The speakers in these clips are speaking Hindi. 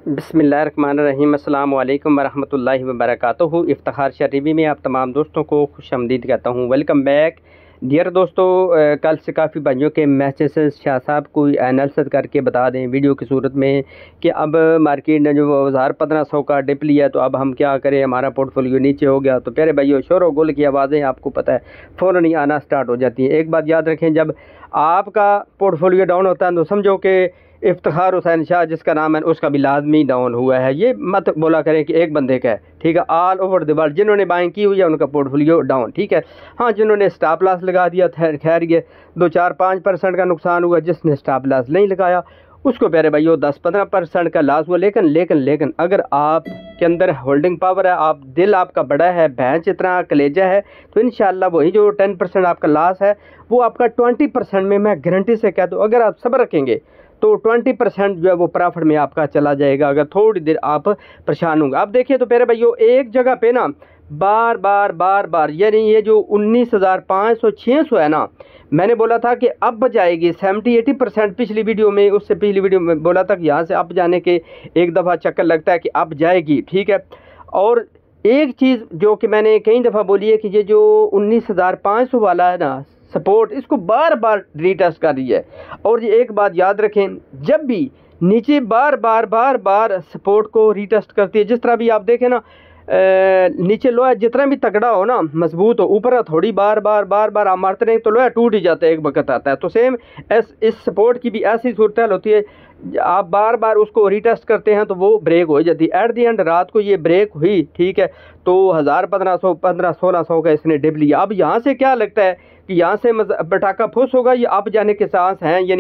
बिस्मिल्लाहिर्रहमानिर्रहीम अस्सलाम वालेकुम वरहमतुल्लाहि वबरकातुहू। इफ्तिखार शाह टीवी में आप तमाम दोस्तों को खुशामदीद कहता हूँ। वेलकम बैक डियर दोस्तों। कल से काफ़ी भाइयों के मैसेज शाह साहब को एनालिसिस करके बता दें वीडियो की सूरत में कि अब मार्केट ने जो 1500 का डिप लिया है तो अब हम क्या करें, हमारा पोर्टफोलियो नीचे हो गया। तो प्यारे भाइयों, शोर व गुल की आवाज़ें आपको पता है फ़ौरन ही आना स्टार्ट हो जाती हैं। एक बात याद रखें, जब आपका पोर्टफोलियो डाउन होता है तो समझो कि इफ्तिखार हुसैन शाह जिसका नाम है उसका भी लाजमी डाउन हुआ है। ये मत बोला करें कि एक बंदे का है, ठीक है। ऑल ओवर द वर्ल्ड जिन्होंने बाइंग की हुई है उनका पोर्टफोलियो डाउन, ठीक है। हाँ, जिन्होंने स्टॉप लॉस लगा दिया खैर ये 2-4-5% का नुकसान हुआ। जिसने स्टॉप लॉस नहीं लगाया उसको प्यारे भाइयों 10-15% का लॉस हुआ। लेकिन अगर आप के अंदर होल्डिंग पावर है, आप दिल आपका बड़ा है, भैंस इतना कलेजा है, तो इंशाल्लाह वही जो 10% आपका लॉस है वो आपका 20% में मैं गारंटी से कह दूँ, अगर आप सब्र रखेंगे तो 20% जो है वो प्रॉफिट में आपका चला जाएगा, अगर थोड़ी देर आप परेशान होंगे। आप देखिए तो प्यारे भाइयों, एक जगह पे ना बार बार यानी ये जो 19,500-600 है ना, मैंने बोला था कि अब जाएगी 70-80%। पिछली वीडियो में, उससे पिछली वीडियो में बोला था कि यहाँ से अब जाने के एक दफ़ा चक्कर लगता है कि अब जाएगी, ठीक है। और एक चीज़ जो कि मैंने कई दफ़ा बोली है कि ये जो 19,500 वाला है ना सपोर्ट, इसको बार बार रीटेस्ट कर रही है। और ये एक बात याद रखें, जब भी नीचे बार बार सपोर्ट को रीटेस्ट करती है, जिस तरह भी आप देखें ना नीचे लोहा जितना भी तगड़ा हो ना, मजबूत हो, ऊपर थोड़ी बार बार आप मारते रहें तो लोहा टूट ही जाता है, एक वक्त आता है। तो सेम इस सपोर्ट की भी ऐसी सूरत हाल होती है, आप बार बार उसको रीटेस्ट करते हैं तो वो ब्रेक हो जाती है। एट दी एंड रात को ये ब्रेक हुई, ठीक है। तो 1000-1500, 1500-1600 का इसने डिप लिया। अब यहाँ से क्या लगता है कि यहाँ से पटाखा फुस होगा, ये अब जाने के चांस हैं, यानी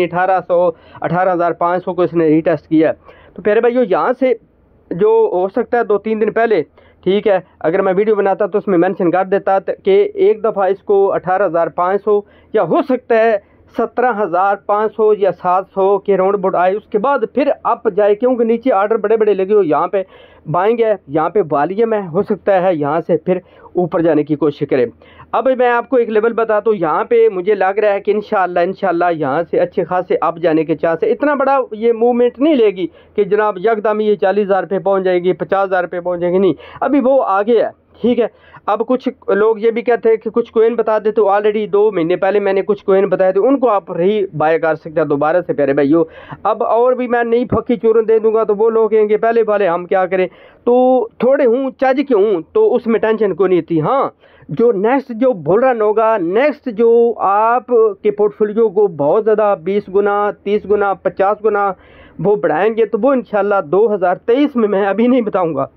18,500 को इसने रीटेस्ट किया। तो प्यारे भाइयों, यहाँ से जो हो सकता है 2-3 दिन पहले, ठीक है, अगर मैं वीडियो बनाता तो उसमें मेंशन कर देता कि एक दफ़ा इसको 18,500 या हो सकता है 17,500 या 700 के राउंड अबाउट आए, उसके बाद फिर अप जाए, क्योंकि नीचे आर्डर बड़े बड़े लगे हो, यहाँ पे बाइंग है, यहाँ पे वॉल्यूम है, हो सकता है यहाँ से फिर ऊपर जाने की कोशिश करें। अब मैं आपको एक लेवल बताता हूँ, यहाँ पे मुझे लग रहा है कि इंशाल्लाह यहाँ से अच्छे खासे अप जाने के चांस है। इतना बड़ा ये मूवमेंट नहीं लेगी कि जनाब यकदम ये 40,000 पे पहुँच जाएगी, 50,000 पे पहुँच जाएगी, नहीं, अभी वो आगे है, ठीक है। अब कुछ लोग ये भी कहते हैं कि कुछ कोइन बता दे, तो ऑलरेडी 2 महीने पहले मैंने कुछ कोइन बताए थे, उनको आप री बाय कर सकते हैं दोबारा से प्यारे भाइयों। अब और भी मैं नई फक्की चूरन दे दूंगा तो वो लोग कहेंगे पहले वाले हम क्या करें, तो थोड़े हूँ चज के हूँ तो उसमें टेंशन को नहीं थी। हाँ, जो नेक्स्ट जो बुल रन होगा, नेक्स्ट जो आप के पोर्टफोलियो को बहुत ज़्यादा 20 गुना, 30 गुना, 50 गुना वो बढ़ाएंगे, तो वो इंशाल्लाह 2023 में, मैं अभी नहीं बताऊँगा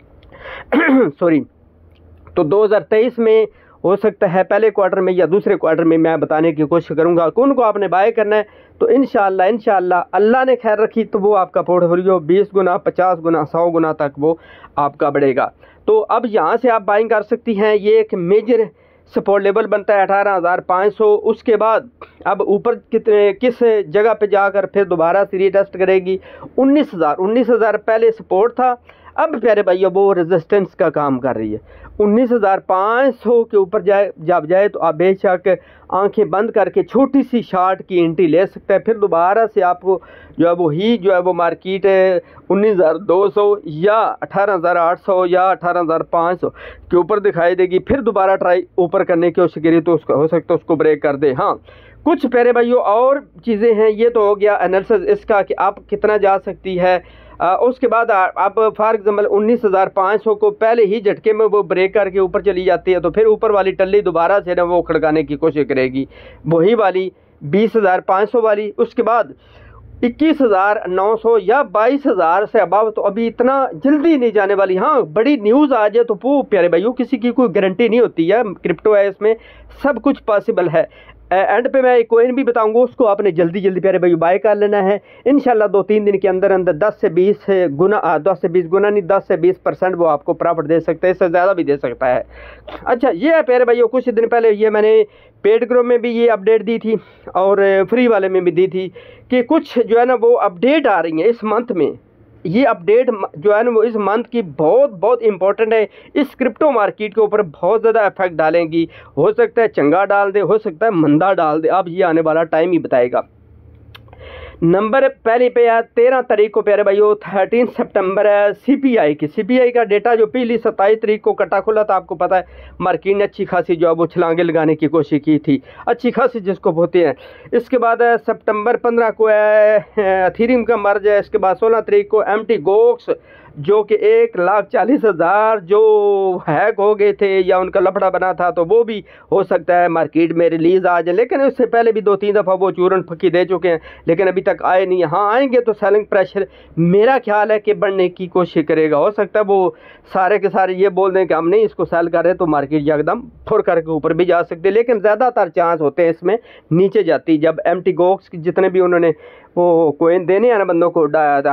सॉरी, तो 2023 में हो सकता है पहले क्वार्टर में या दूसरे क्वार्टर में मैं बताने की कोशिश करूंगा कौन को आपने बाय करना है। तो इंशाल्लाह अल्लाह ने खैर रखी तो वो आपका पोर्टफोलियो 20 गुना, 50 गुना, 100 गुना तक वो आपका बढ़ेगा। तो अब यहाँ से आप बाइंग कर सकती हैं। ये एक मेजर सपोर्ट लेवल बनता है 18,500। उसके बाद अब ऊपर किस जगह पे जाकर फिर दोबारा से रीटेस्ट करेगी 19,000 पहले सपोर्ट था, अब प्यारे भाइयों वो रेजिस्टेंस का काम कर रही है। 19,500 के ऊपर जब जाए तो आप बेशक आंखें बंद करके छोटी सी शार्ट की एंट्री ले सकते हैं। फिर दोबारा से आपको जो है वो मार्केट 19,200 या 18,800 या 18,500 के ऊपर दिखाई देगी। फिर दोबारा ट्राई ऊपर करने की कोशिश करिए तो उसका हो सकता है उसको ब्रेक कर दे। हाँ, कुछ प्यारे भाइयों और चीज़ें हैं। ये तो हो गया एनालिसिस इसका कि आप कितना जा सकती है। उसके बाद आप फॉर एग्जाम्पल 19,500 को पहले ही झटके में वो ब्रेक करके ऊपर चली जाती है, तो फिर ऊपर वाली टल्ली दोबारा से ना वो खड़काने की कोशिश करेगी, वही वाली 20,500 वाली। उसके बाद 21,900 या 22,000 से अबव, तो अभी इतना जल्दी नहीं जाने वाली। हाँ, बड़ी न्यूज़ आ जाए तो वो प्यारे भाइयों किसी की कोई गारंटी नहीं होती है, क्रिप्टो है, इसमें सब कुछ पॉसिबल है। एंड पे मैं एक कोइन भी बताऊंगा, उसको आपने जल्दी प्यारे भाई बाय कर लेना है। इंशाल्लाह 2-3 दिन के अंदर 10 से 20 गुना, 10 से 20 गुना नहीं, 10 से 20% वो आपको प्रॉफिट दे सकता है, इससे ज़्यादा भी दे सकता है। अच्छा, ये है प्यारे भाइयों, कुछ दिन पहले ये मैंने पेड ग्रुप में भी ये अपडेट दी थी और फ्री वाले में भी दी थी कि कुछ जो है ना वो अपडेट आ रही हैं इस मंथ में। ये अपडेट जो है ना वो इस मंथ की बहुत इंपॉर्टेंट है, इस क्रिप्टो मार्केट के ऊपर बहुत ज़्यादा इफेक्ट डालेंगी। हो सकता है चंगा डाल दे, हो सकता है मंदा डाल दे, अब ये आने वाला टाइम ही बताएगा। नंबर पहले पे है 13 तारीख को प्यारे भाइयों 13 सितंबर है सीपीआई का डेटा जो पहली 27 तारीख को कटा खुला था। आपको पता है मार्केट ने अच्छी खासी जो है वो छलांगे लगाने की कोशिश की थी, अच्छी खासी जिसको होती हैं। इसके बाद सितंबर 15 को है एथेरियम का मर्ज है। इसके बाद 16 तारीख को एमटी गोक्स जो कि 1,40,000 जो हैक हो गए थे या उनका लफड़ा बना था, तो वो भी हो सकता है मार्केट में रिलीज़ आ जाए। लेकिन उससे पहले भी 2-3 दफ़ा वो चूरन फक्की दे चुके हैं, लेकिन अभी तक आए नहीं। हाँ आएंगे तो सेलिंग प्रेशर मेरा ख्याल है कि बढ़ने की कोशिश करेगा। हो सकता है वो सारे के सारे ये बोल दें कि हम नहीं इसको सेल कर रहे, तो मार्केट एकदम फुर करके ऊपर भी जा सकते हैं। लेकिन ज़्यादातर चांस होते हैं इसमें नीचे जाती। जब एमटी गोक्स जितने भी उन्होंने वो कोइन देने हैं ना बंदों को,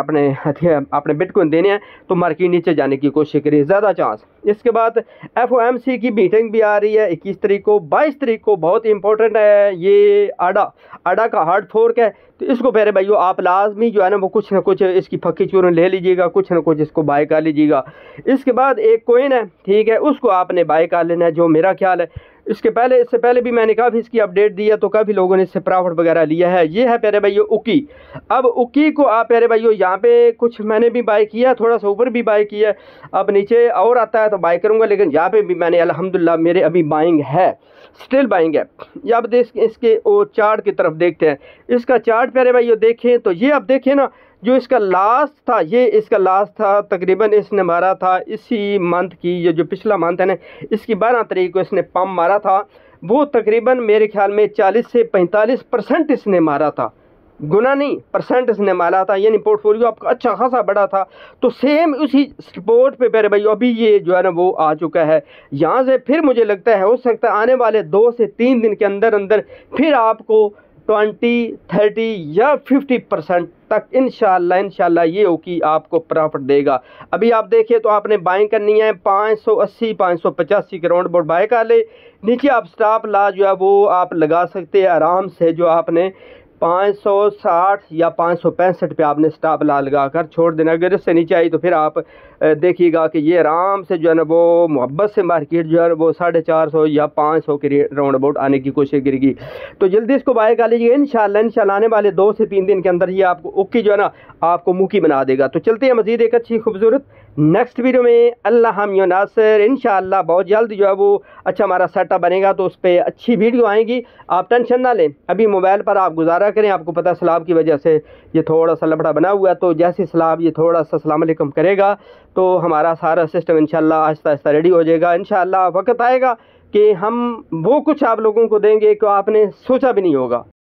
अपने बिटकॉइन देने हैं, तो मार्केट नीचे जाने की कोशिश करिए, ज़्यादा चांस। इसके बाद एफओएमसी की मीटिंग भी आ रही है 21 तारीख को। 22 तारीख को बहुत इंपॉर्टेंट है, ये आडा का हार्ड फोर्क है। तो इसको प्यारे भाइयों आप लाजमी जो है ना वो कुछ ना कुछ इसकी फक्की चूरन ले लीजिएगा, कुछ ना कुछ इसको बाय कर लीजिएगा। इसके बाद एक कोइन है, ठीक है, उसको आपने बाय कर लेना है, जो मेरा ख्याल है। इससे पहले भी मैंने काफ़ी इसकी अपडेट दी है, तो काफ़ी लोगों ने इससे प्रॉफिट वगैरह लिया है। ये है प्यारे भाइयों उकी। अब उकी को आप प्यारे भाइयों यहाँ पे कुछ मैंने भी बाय किया, थोड़ा सा ऊपर भी बाय किया। अब नीचे और आता है तो बाय करूँगा, लेकिन यहाँ पे भी मैंने अल्हम्दुलिल्लाह मेरे अभी बाइंग है, स्टिल बाइंग है। या अब इसके वो चार्ट की तरफ देखते हैं। इसका चार्ट प्यारे भाइयों देखें तो ये आप देखें ना, जो इसका लास्ट था, ये इसका लास्ट था तकरीबन इसने मारा था इसी मंथ की, ये जो पिछला मंथ है ना, इसकी 12 तारीख को इसने पम्प मारा था। वो तकरीबन मेरे ख्याल में 40 से 45% इसने मारा था, गुना नहीं परसेंट इसने मारा था। यानी पोर्टफोलियो आपका अच्छा खासा बड़ा था। तो सेम उसी सपोर्ट पे प्यारे भाई अभी ये जो है ना वो आ चुका है। यहाँ से फिर मुझे लगता है हो सकता है आने वाले 2 से 3 दिन के अंदर अंदर फिर आपको 20, 30 या 50% तक इंशाल्लाह ये हो कि आपको प्रॉफिट देगा। अभी आप देखिए तो आपने बाइंग करनी है 580 585 के राउंड बोर्ड बाय कर ले। नीचे आप स्टॉप लॉस जो है वो आप लगा सकते हैं आराम से, जो आपने 560 या 565 पे आपने स्टॉप लॉस लगा कर छोड़ देना। अगर इससे नीचे आई तो फिर आप देखिएगा कि ये आराम से जो है ना वो मोहब्बत से मार्केट जो है वो 450 या 500 के राउंड अबाउट आने की कोशिश करेगी। तो जल्दी इसको बाय कर लीजिए। इंशाल्लाह आने वाले 2 से 3 दिन के अंदर ये आपको उक्की जो है ना आपको मुखी बना देगा। तो चलते हैं मज़ीद एक अच्छी खूबसूरत नेक्स्ट वीडियो में। अल्लाह हम नासिर इंशाल्लाह बहुत जल्द जो है वो अच्छा हमारा सेटअप बनेगा, तो उस पर अच्छी वीडियो आएगी। आप टेंशन ना लें, अभी मोबाइल पर आप गुजारा करें। आपको पता है सलाब की वजह से ये थोड़ा सा लफड़ा बना हुआ है, तो जैसे सलाब ये थोड़ा सा अस्सलाम वालेकुम करेगा तो हमारा सारा सिस्टम इंशाल्लाह आहिस्ता आहिस्ता रेडी हो जाएगा। इंशाल्लाह वक्त आएगा कि हम वो कुछ आप लोगों को देंगे कि आपने सोचा भी नहीं होगा।